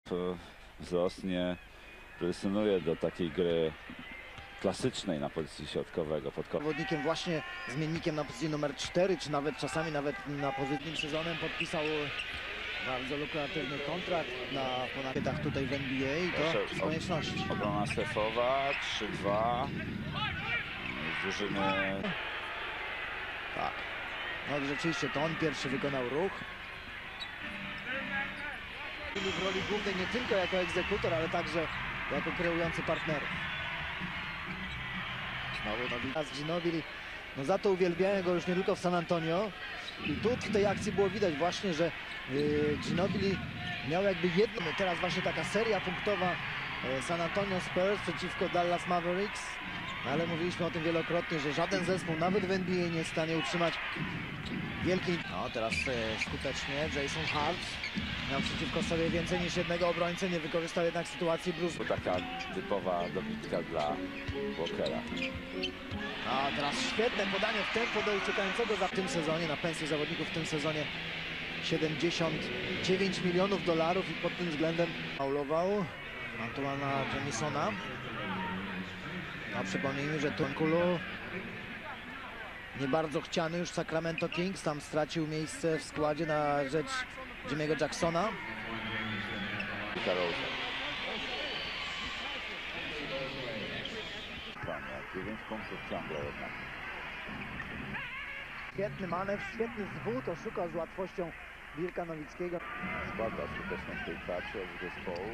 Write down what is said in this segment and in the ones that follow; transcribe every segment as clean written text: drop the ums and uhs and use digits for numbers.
Wzrost nie predysponuje do takiej gry klasycznej na pozycji środkowego. Zawodnikiem właśnie zmiennikiem na pozycji numer 4, czy czasami nawet na pozycji sezonem podpisał bardzo lukratywny kontrakt na ponad tutaj w NBA i to z konieczności. Obrona strefowa, 3-2. Drużyny. Tak. No rzeczywiście to on pierwszy wykonał ruch. W roli głównej nie tylko jako egzekutor, ale także jako kreujący partnerów. Znowu Ginobili, no za to uwielbiają go już nie tylko w San Antonio. I tu w tej akcji było widać właśnie, że Ginobili miał jakby jedno. Teraz właśnie taka seria punktowa San Antonio Spurs przeciwko Dallas Mavericks. Ale mówiliśmy o tym wielokrotnie, że żaden zespół, nawet w NBA, nie jest w stanie utrzymać wielkiej... No teraz skutecznie Jason Hart miał przeciwko sobie więcej niż jednego obrońcę, nie wykorzystał jednak sytuacji Bruce. Taka typowa dobitka dla Walkera. A teraz świetne podanie w tempo do uciekającego w tym sezonie, na pensję zawodników w tym sezonie 79 milionów dolarów i pod tym względem faulował Antoana Jamisona. A przypomnijmy, że Tunkulu nie bardzo chciany już Sacramento Kings, tam stracił miejsce w składzie na rzecz Jimmy'ego Jacksona. 9 punktów ciągle jednak. Świetny manewr, świetny zwód, oszukał z łatwością Dirka Nowickiego. Składa skuteczną w tej pracy od zespołu.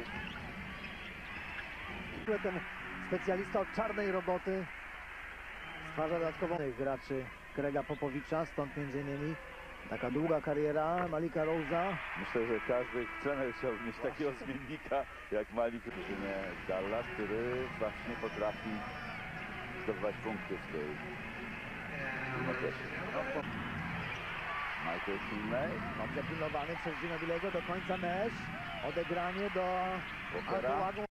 Ten specjalista od czarnej roboty stwarza dodatkową graczy Grega Popowicza, stąd m.in. taka długa kariera Malika Rose'a. Myślę, że każdy trener chciał mieć takiego zmiennika jak Malik drużynie Dallas, który właśnie potrafi zdobywać punkty w tej meczesie. Michael Finlay. Dobrze pilnowany przez Ginobiliego, do końca Nash. Odegranie do Walkera.